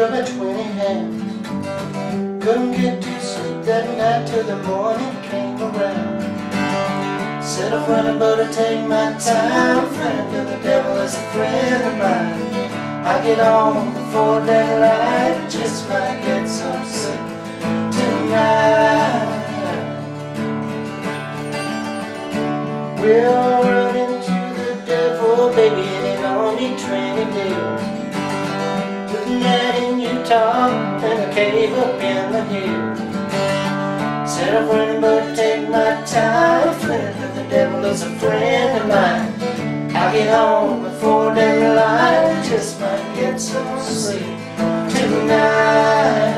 of a 20 hand. Couldn't get to sleep that night till the morning came around. Said I'm running but I take my time. Friend of the devil is a friend of mine. I get on before daylight, just might get some sleep tonight. We'll run into the devil, baby, and it only 20 days. Took a night in Utah and a cave up in the hills. Said I'm running but take my time. Friend of the devil is a friend of mine. I get home before daylight, just might get some sleep tonight.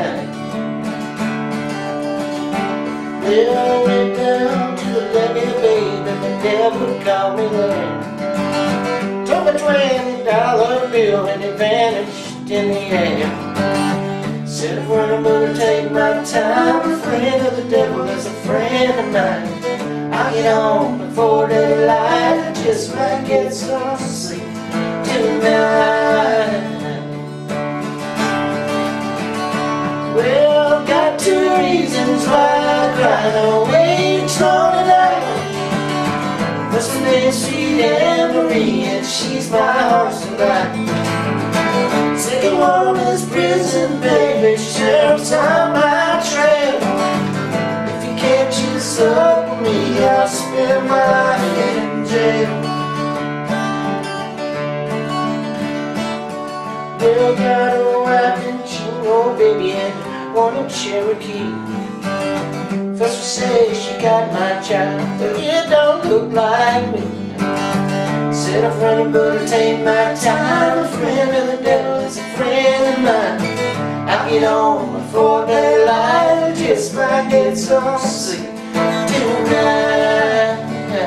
Well, I went down to the levee, babe, and the devil called me there. Took a $20 bill and it vanished in the air. Said I'm running but I take my time. A friend of the devil is a friend of mine. I get home before daylight, just might get some sleep tonight. Well, got 2 reasons why I cry. No way strong tonight. First name sweet Anne-Marie, and she's my horse tonight. Second one is prison, baby, sheriff's on my trail. If you can't choose up with me, I'll spend my life in jail. Well, got a wife in Chino, baby, and one in Cherokee. First we say she got my child, but it don't look like me. Said I'm running but I take my time. A friend of the devil is a friend of mine. I get home before daylight, just might get some sleep tonight.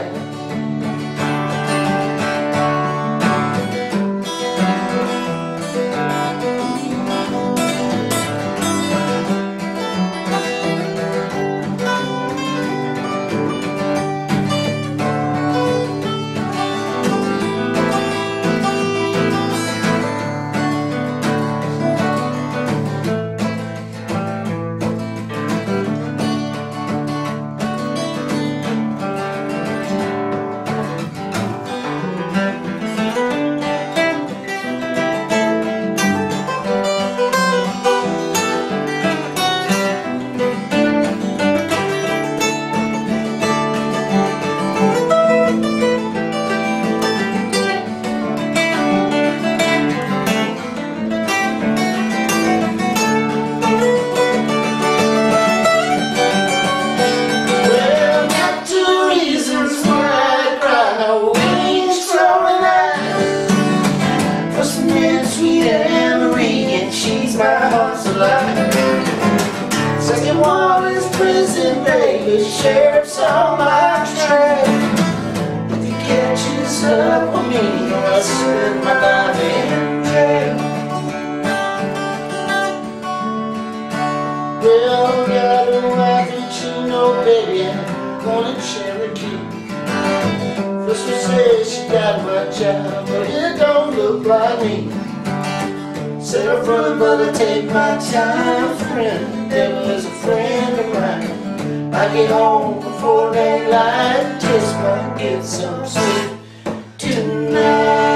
Sweet Anne-Marie, and she's my heart's alive. Second one is prison, baby, sheriff's on my trail. If you can't choose up with me, I'll spend my life in jail. Well, got a wife in Chino, baby, and one in Cherokee. First we say she got my child, but it don't look like me. Said I'm running but I take my time. Friend, the devil is a friend of mine. I get home before daylight, just might get some sleep tonight.